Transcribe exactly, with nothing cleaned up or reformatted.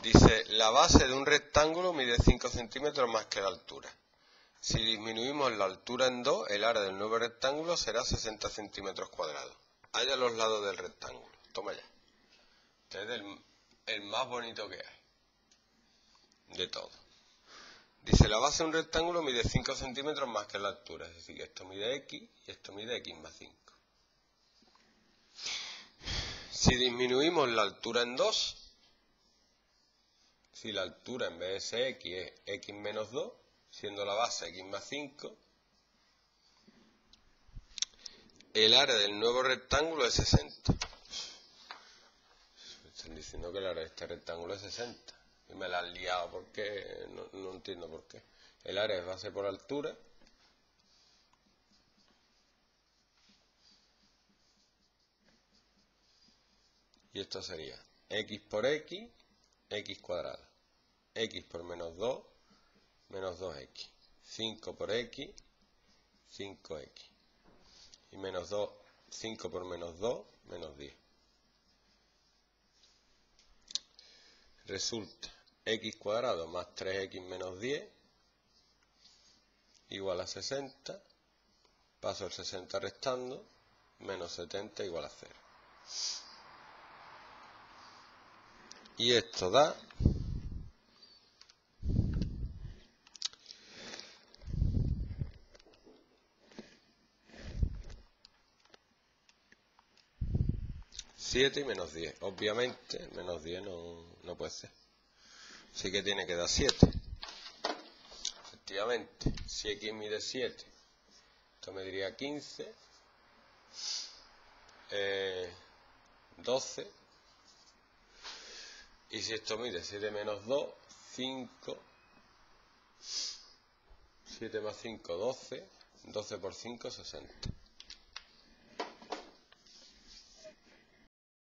Dice, la base de un rectángulo mide cinco centímetros más que la altura. Si disminuimos la altura en dos, el área del nuevo rectángulo será sesenta centímetros cuadrados. Halla los lados del rectángulo. Toma ya. Este es el, el más bonito que hay de todo. Dice, la base de un rectángulo mide cinco centímetros más que la altura. Es decir, que esto mide X y esto mide X más cinco. Si disminuimos la altura en dos, si la altura en vez de ser X es X menos dos, siendo la base X más cinco, el área del nuevo rectángulo es sesenta. Me están diciendo que el área de este rectángulo es sesenta. Y me la han liado porque no, no entiendo por qué. El área es base por altura. Y esto sería X por X, X cuadrada. X por menos dos, menos dos X. cinco por X, cinco X. Y menos dos, cinco por menos dos, menos diez. Resulta X cuadrado más tres X menos diez igual a sesenta. Paso el sesenta restando, menos setenta igual a cero. Y esto da siete y menos diez. Obviamente, menos diez no, no puede ser. Así que tiene que dar siete. Efectivamente, si X mide siete, esto mediría quince, eh, doce. Y si esto mide siete menos dos, cinco. siete más cinco, doce. doce por cinco, sesenta.